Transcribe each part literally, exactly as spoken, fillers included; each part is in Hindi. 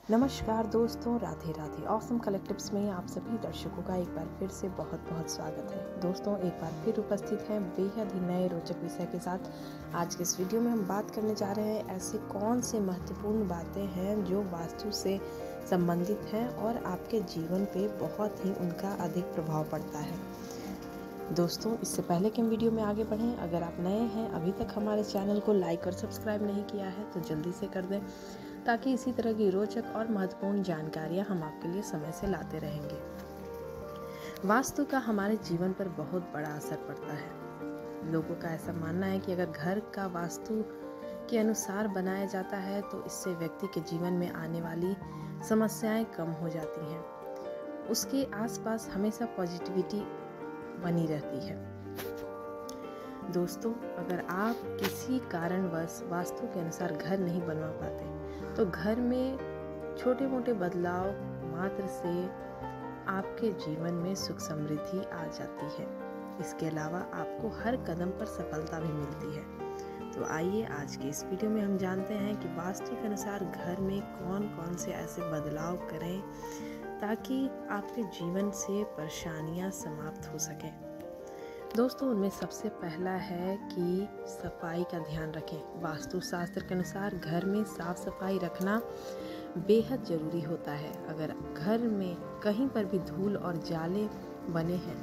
नमस्कार दोस्तों, राधे राधे। ऑसम कलेक्टिव्स में आप सभी दर्शकों का एक बार फिर से बहुत बहुत स्वागत है। दोस्तों, एक बार फिर उपस्थित हैं बेहद ही नए रोचक विषय के साथ। आज के इस वीडियो में हम बात करने जा रहे हैं ऐसे कौन से महत्वपूर्ण बातें हैं जो वास्तु से संबंधित हैं और आपके जीवन पे बहुत ही उनका अधिक प्रभाव पड़ता है। दोस्तों, इससे पहले कि हम वीडियो में आगे बढ़ें, अगर आप नए हैं, अभी तक हमारे चैनल को लाइक और सब्सक्राइब नहीं किया है तो जल्दी से कर दें, ताकि इसी तरह की रोचक और महत्वपूर्ण जानकारियां हम आपके लिए समय से लाते रहेंगे। वास्तु का हमारे जीवन पर बहुत बड़ा असर पड़ता है। लोगों का ऐसा मानना है कि अगर घर का वास्तु के अनुसार बनाया जाता है तो इससे व्यक्ति के जीवन में आने वाली समस्याएं कम हो जाती हैं। उसके आसपास हमेशा पॉजिटिविटी बनी रहती है। दोस्तों, अगर आप किसी कारणवश वास्तु के अनुसार घर नहीं बनवा पाते तो घर में छोटे मोटे बदलाव मात्र से आपके जीवन में सुख समृद्धि आ जाती है। इसके अलावा आपको हर कदम पर सफलता भी मिलती है। तो आइए आज के इस वीडियो में हम जानते हैं कि वास्तु के अनुसार घर में कौन कौन से ऐसे बदलाव करें ताकि आपके जीवन से परेशानियां समाप्त हो सकें। दोस्तों, उनमें सबसे पहला है कि सफाई का ध्यान रखें। वास्तु शास्त्र के अनुसार घर में साफ सफाई रखना बेहद ज़रूरी होता है। अगर घर में कहीं पर भी धूल और जाले बने हैं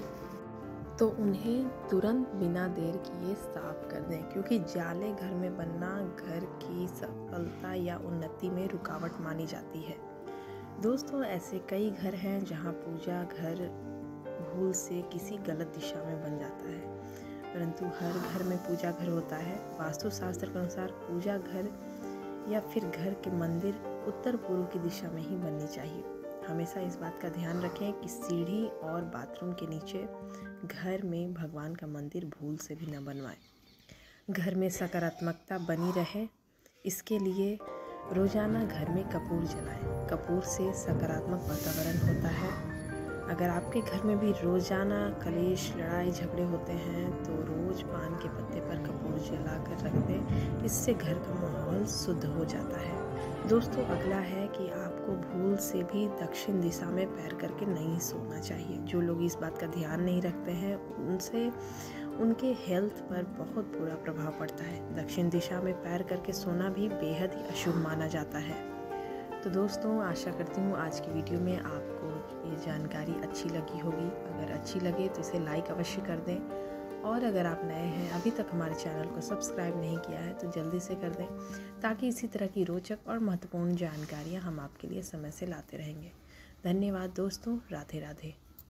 तो उन्हें तुरंत बिना देर किए साफ कर दें, क्योंकि जाले घर में बनना घर की सफलता या उन्नति में रुकावट मानी जाती है। दोस्तों, ऐसे कई घर हैं जहां पूजा घर भूल से किसी गलत दिशा में बन जाता है, परंतु हर घर में पूजा घर होता है। वास्तु शास्त्र के अनुसार पूजा घर या फिर घर के मंदिर उत्तर पूर्व की दिशा में ही बननी चाहिए। हमेशा इस बात का ध्यान रखें कि सीढ़ी और बाथरूम के नीचे घर में भगवान का मंदिर भूल से भी न बनवाएं। घर में सकारात्मकता बनी रहे, इसके लिए रोजाना घर में कपूर जलाएं। कपूर से सकारात्मक वातावरण होता है। अगर आपके घर में भी रोजाना कलेश लड़ाई झगड़े होते हैं तो रोज पान के पत्ते पर कपूर जला कर रख दें। इससे घर का माहौल शुद्ध हो जाता है। दोस्तों, अगला है कि आपको भूल से भी दक्षिण दिशा में पैर करके नहीं सोना चाहिए। जो लोग इस बात का ध्यान नहीं रखते हैं उनसे उनके हेल्थ पर बहुत बुरा प्रभाव पड़ता है। दक्षिण दिशा में पैर करके सोना भी बेहद ही अशुभ माना जाता है। तो दोस्तों, आशा करती हूँ आज की वीडियो में आपको ये जानकारी अच्छी लगी होगी। अगर अच्छी लगे तो इसे लाइक अवश्य कर दें, और अगर आप नए हैं, अभी तक हमारे चैनल को सब्सक्राइब नहीं किया है तो जल्दी से कर दें, ताकि इसी तरह की रोचक और महत्वपूर्ण जानकारियाँ हम आपके लिए समय से लाते रहेंगे। धन्यवाद दोस्तों, राधे राधे।